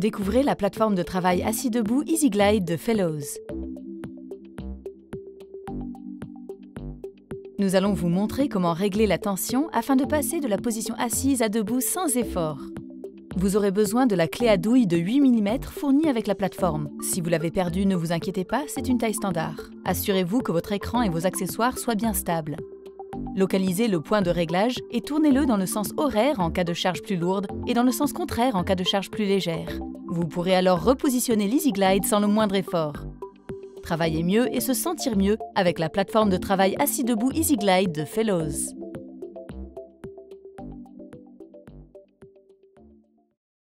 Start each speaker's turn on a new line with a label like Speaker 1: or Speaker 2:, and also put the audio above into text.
Speaker 1: Découvrez la plateforme de travail assis debout EasyGlide de Fellows. Nous allons vous montrer comment régler la tension afin de passer de la position assise à debout sans effort. Vous aurez besoin de la clé à douille de 8 mm fournie avec la plateforme. Si vous l'avez perdue, ne vous inquiétez pas, c'est une taille standard. Assurez-vous que votre écran et vos accessoires soient bien stables. Localisez le point de réglage et tournez-le dans le sens horaire en cas de charge plus lourde et dans le sens contraire en cas de charge plus légère. Vous pourrez alors repositionner l'EasyGlide sans le moindre effort. Travailler mieux et se sentir mieux avec la plateforme de travail assis debout EasyGlide de Fellows.